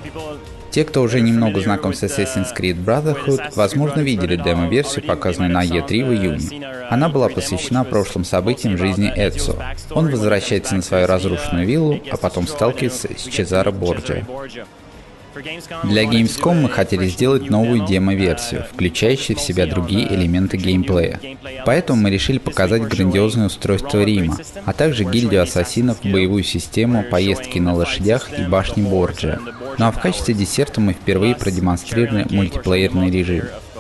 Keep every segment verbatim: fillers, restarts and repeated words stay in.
Те, кто уже немного знаком с Assassin's Creed Brotherhood, возможно, видели демо-версию, показанную на и три в июне. Она была посвящена прошлым событиям в жизни Эцио. Он возвращается на свою разрушенную виллу, а потом сталкивается с Чезаро Борджиа. Для Gamescom мы хотели сделать новую демо-версию, включающую в себя другие элементы геймплея. Поэтому мы решили показать грандиозное устройство Рима, а также гильдию ассасинов, боевую систему, поездки на лошадях и башни Борджиа. Ну а в качестве десерта мы впервые продемонстрировали мультиплеерный режим.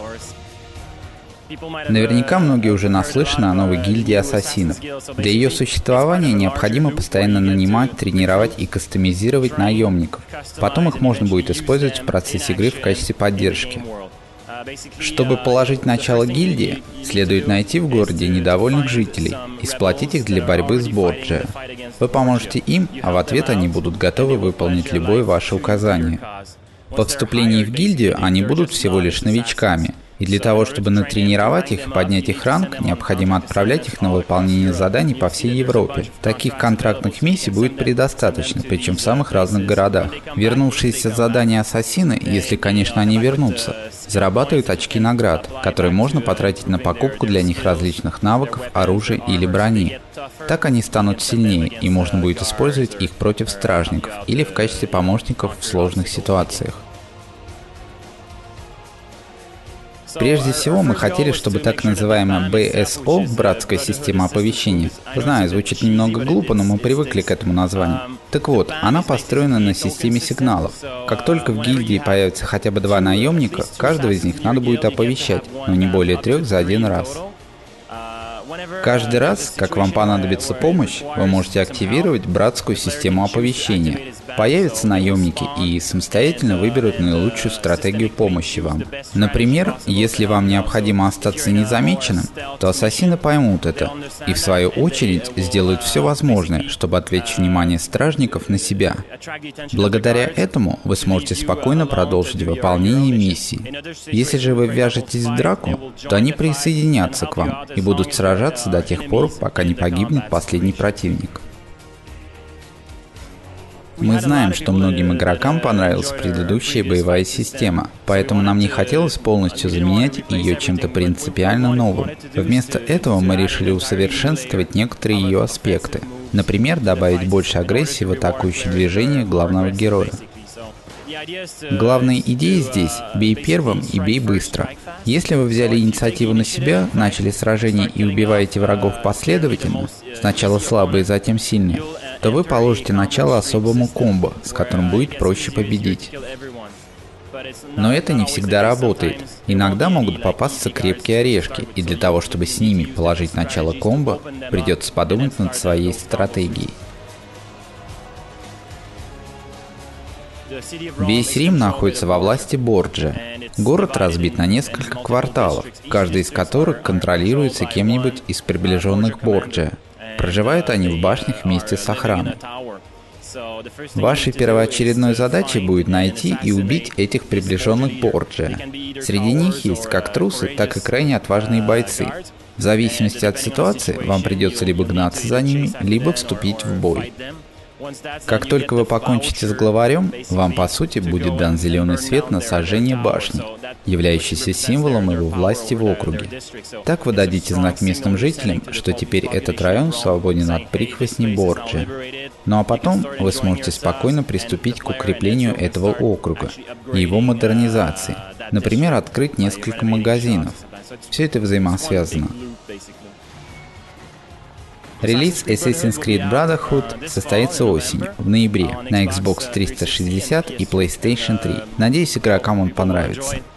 Наверняка многие уже наслышаны о новой гильдии ассасинов. Для ее существования необходимо постоянно нанимать, тренировать и кастомизировать наемников. Потом их можно будет использовать в процессе игры в качестве поддержки. Чтобы положить начало гильдии, следует найти в городе недовольных жителей и сплотить их для борьбы с Борджиа. Вы поможете им, а в ответ они будут готовы выполнить любое ваше указание. По вступлении в гильдию они будут всего лишь новичками, и для того, чтобы натренировать их и поднять их ранг, необходимо отправлять их на выполнение заданий по всей Европе. Таких контрактных миссий будет предостаточно, причем в самых разных городах. Вернувшиеся с задания ассасины, если, конечно, они вернутся, зарабатывают очки наград, которые можно потратить на покупку для них различных навыков, оружия или брони. Так они станут сильнее, и можно будет использовать их против стражников или в качестве помощников в сложных ситуациях. Прежде всего, мы хотели, чтобы так называемая би эс о, братская система оповещения, знаю, звучит немного глупо, но мы привыкли к этому названию. Так вот, она построена на системе сигналов. Как только в гильдии появится хотя бы два наемника, каждого из них надо будет оповещать, но не более трех за один раз. Каждый раз, как вам понадобится помощь, вы можете активировать братскую систему оповещения. Появятся наемники и самостоятельно выберут наилучшую стратегию помощи вам. Например, если вам необходимо остаться незамеченным, то ассасины поймут это и в свою очередь сделают все возможное, чтобы отвлечь внимание стражников на себя. Благодаря этому вы сможете спокойно продолжить выполнение миссии. Если же вы ввяжетесь в драку, то они присоединятся к вам и будут сражаться до тех пор, пока не погибнет последний противник. Мы знаем, что многим игрокам понравилась предыдущая боевая система, поэтому нам не хотелось полностью заменять ее чем-то принципиально новым. Вместо этого мы решили усовершенствовать некоторые ее аспекты. Например, добавить больше агрессии в атакующее движение главного героя. Главная идея здесь – бей первым и бей быстро. Если вы взяли инициативу на себя, начали сражение и убиваете врагов последовательно, сначала слабые, затем сильные, то вы положите начало особому комбо, с которым будет проще победить. Но это не всегда работает. Иногда могут попасться крепкие орешки, и для того, чтобы с ними положить начало комбо, придется подумать над своей стратегией. Весь Рим находится во власти Борджиа. Город разбит на несколько кварталов, каждый из которых контролируется кем-нибудь из приближенных Борджиа. Проживают они в башнях вместе с охраной. Вашей первоочередной задачей будет найти и убить этих приближенных Борджиа. Среди них есть как трусы, так и крайне отважные бойцы. В зависимости от ситуации вам придется либо гнаться за ними, либо вступить в бой. Как только вы покончите с главарем, вам по сути будет дан зеленый свет на сожжение башни, являющийся символом его власти в округе. Так вы дадите знак местным жителям, что теперь этот район свободен от прихвостней Борджиа. Ну а потом вы сможете спокойно приступить к укреплению этого округа и его модернизации. Например, открыть несколько магазинов. Все это взаимосвязано. Релиз Assassin's Creed Brotherhood состоится осенью, в ноябре, на Xbox триста шестьдесят и PlayStation три. Надеюсь, игрокам он понравится.